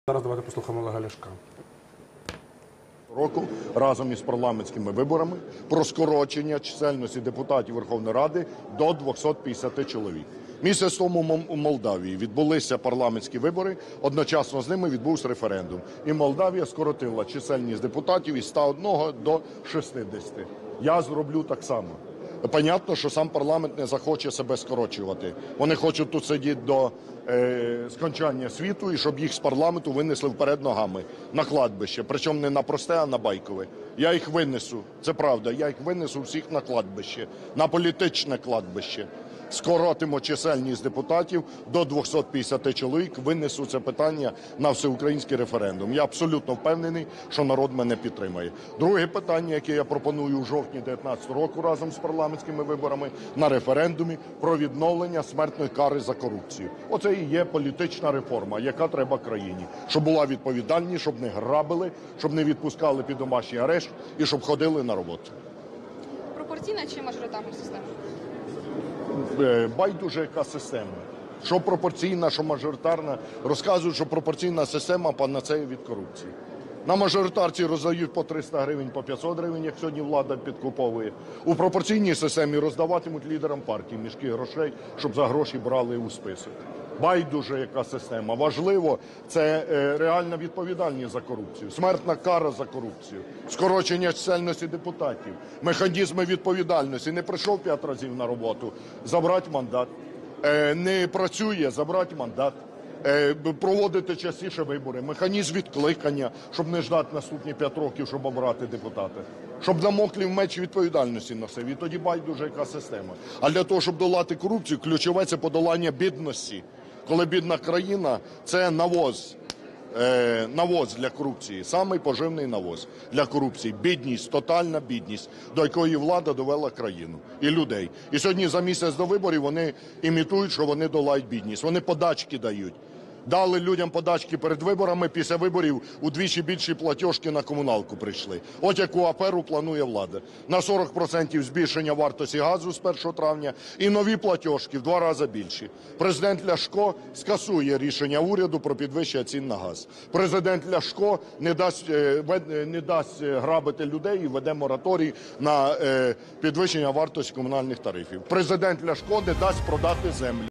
Зараз давайте послухаємо Олега Ляшка. Року разом із парламентськими виборами про скорочення чисельності депутатів Верховної Ради до 250 чоловік. Місяць тому у Молдавії відбулися парламентські вибори, одночасно з ними відбувся референдум. І Молдавія скоротила чисельність депутатів із 101 до 60. Я зроблю так само. Понятно, що сам парламент не захоче себе скорочувати. Вони хочуть тут сидіти до скончання світу і щоб їх з парламенту винесли вперед ногами на кладбище. Причому не на просте, а на байкове. Я їх винесу, це правда, я їх винесу всіх на кладбище, на політичне кладбище. Скоротимо чисельність депутатів до 250 чоловік, винесу це питання на всеукраїнський референдум. Я абсолютно впевнений, що народ мене підтримає. Друге питання, яке я пропоную у жовтні 2019 року разом з парламентськими виборами на референдумі про відновлення смертної кари за корупцію. Оце і є політична реформа, яка треба країні. Щоб була відповідальність, щоб не грабили, щоб не відпускали під домашній арешт і щоб ходили на роботу. Пропорційна чи мажоритарна система? Байдуже яка система. Що пропорційна, що мажоритарна. Розказують, що пропорційна система панацея від корупції. На мажоритарці роздають по 300 гривень, по 500 гривень, як сьогодні влада підкуповує. У пропорційній системі роздаватимуть лідерам партії мішки грошей, щоб за гроші брали у список. Байдуже яка система. Важливо – це реальна відповідальність за корупцію, смертна кара за корупцію, скорочення чисельності депутатів, механізми відповідальності. Не прийшов 5 разів на роботу – забрати мандат. Не працює – забрати мандат. Проводити частіше вибори, механізм відкликання, щоб не ждати наступні 5 років, щоб обрати депутата. Щоб дамоклів меч відповідальності носив. І тоді байдуже яка система. А для того, щоб долати корупцію, ключове – це подолання бідності. Коли бідна країна – це навоз. Навоз для корупції, самий поживний навоз для корупції. Бідність, тотальна бідність, до якої влада довела країну і людей. І сьогодні за місяць до виборів вони імітують, що вони долають бідність. Вони подачки дають. Дали людям подачки перед виборами, після виборів удвічі більші платіжки на комуналку прийшли. От яку аферу планує влада. На 40% збільшення вартості газу з 1 травня і нові платіжки в 2 рази більші. Президент Ляшко скасує рішення уряду про підвищення цін на газ. Президент Ляшко не дасть грабити людей і введе мораторій на підвищення вартості комунальних тарифів. Президент Ляшко не дасть продати землю.